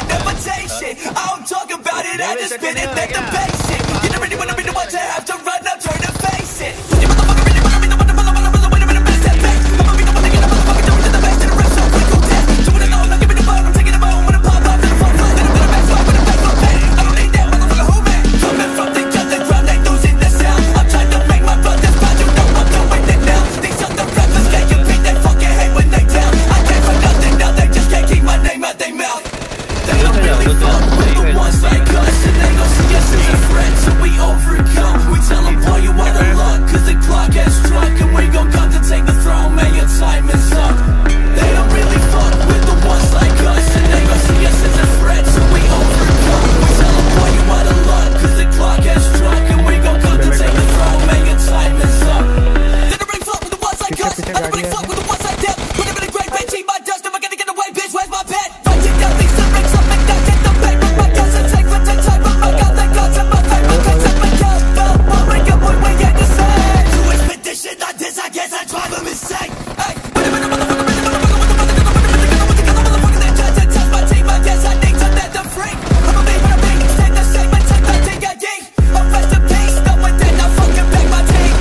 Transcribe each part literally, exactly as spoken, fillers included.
never take shit. I don't talk about it, I just spit it, let the bass shit. You don't really wanna be the one to have to run, I'm trying to face it. You motherfucker really wanna be the one to follow, follow, follow, wait a minute, best that bass. I'ma be the one to get a motherfucker doing to the bass, to the rest, so quick, go dead. Do it alone, I'll give it the phone, I'm taking it home, when I pop off, then I fall flat, then I'm gonna back slide with a back flip back. I don't need that motherfucker, who man? Coming from the underground, they losing the sound. I'm trying to make my brothers proud, you know I'm doing it now. These other rappers can't compete, they fucking hate when they down. I came for nothing, now they just can't keep my name out they mouth. They don't really fuck with the ones like us, and they don't see us as a threat, so we overcome. We tell them, boy, you out of luck, cause the clock has struck, and we gon' come to take the throne, man, your time is up. They don't really fuck with the ones like us, and they don't see us as a threat, so we overcome. We tell them, boy, you out of luck, cause the clock has struck, and we gon' come to take the throne, man, your time is up. They don't really fuck with the ones like us, I don't really fuck with the ones like them. Put them in a great big team, my dust, never gonna get away, bitch, where's my pen? Writing down these lyrics, I'll make that get the paper. My guns are take for the time, but my god, the gods are my favorite. Cause I'm a girl, but what we got, boy, we get the same. You ain't spit this shit like this, I guess I drive them insane. Hey, wait a minute, motherfucker, wait a minute, motherfucker, wait a minute, motherfucker, wait a minute, motherfucker, that tries to touch my team, I guess I need to let them free. I'ma be what I be, stay the same until I think I geek. I'm rest in peace, no one did not fucking back my team.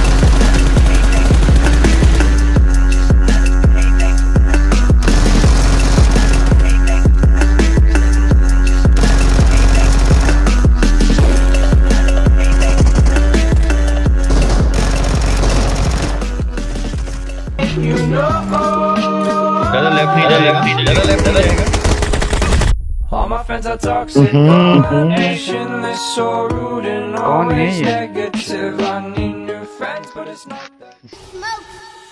ज़्यादा left नहीं जाएगा, ज़्यादा left नहीं जाएगा। All my friends are toxic, all nationless, so rude and always negative. I need new friends, but it's not that.